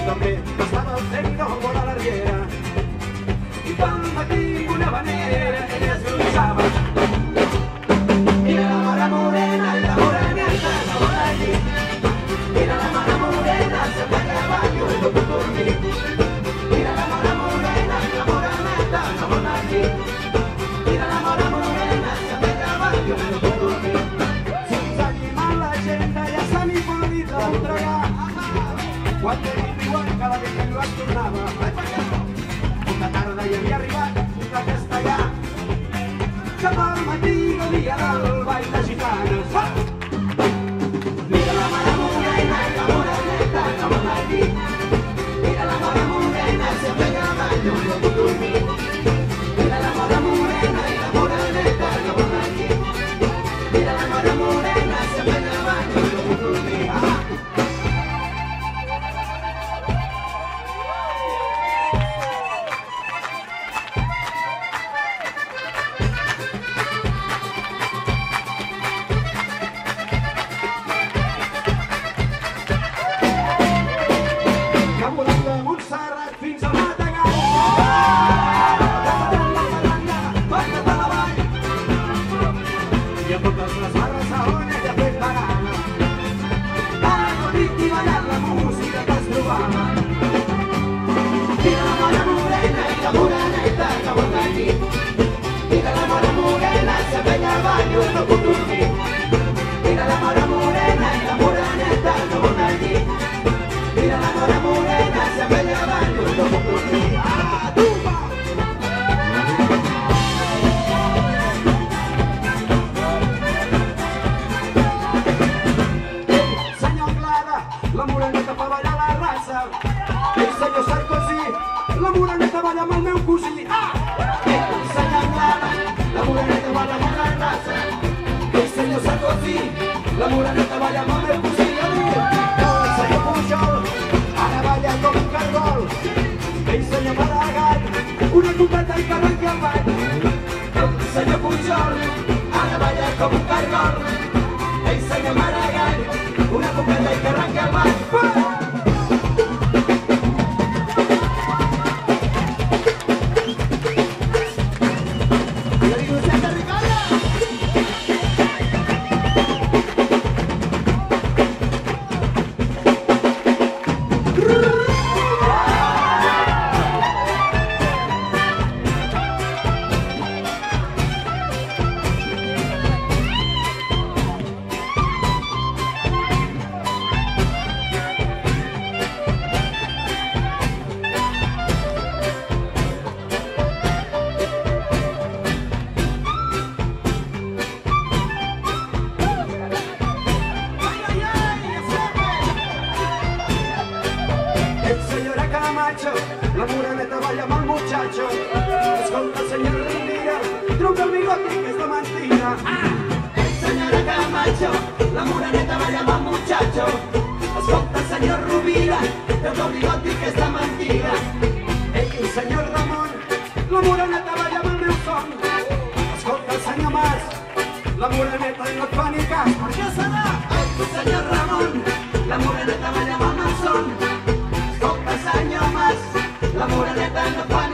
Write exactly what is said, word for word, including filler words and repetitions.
diciéndome que estaba teniendo por la riera. Y cuando matí una banera, ella se usaba. Mira la mora morena y la moreneta, no van allí. Mira la mora morena, se fue a caballo y lo puso por mí. Mira la mora morena y la moreneta, no van allí. Mira la mora morena, se fue a caballo y lo puso por mí. Senza animare la gente, ja s'ha mi bonita entregar. Quando eri igual cada vegada que lo tornava. Una tarda hi havia arribat una festa allà. Cap al matí gaudia del ball de gitanes. Mira la mare morena i la moreneta que van allí. Mira la mare morena i sempre cavall on no puc dormir. Mira la mare morena i la moreneta que van allí. Mira la mare morena i sempre cavall on no puc dormir. La moreneta balla amb el meu cosí, el senyor Pujol, ara balla com un cargol. El senyor Maragall, una copeta i que arrenca el ball. El senyor Pujol, ara balla com un cargol. El senyor Maragall, una copeta i que arrenca el ball. La moreneta balla amb el muchacho. Escolta, senyor Rovira, truca el bigoti que és de mentida. Senyora Camacho, la moreneta balla amb el muchacho. Escolta, senyor Rovira, truca el bigoti que és de mentida. Ei, senyor Ramon, la moreneta balla amb el meu son. Escolta, senyor Mas, la moreneta no et fa ni cas. Per què serà? Ei, senyor Ramon, la moreneta balla amb el meu son. Escolta, senyor Mas, la moreneta no fa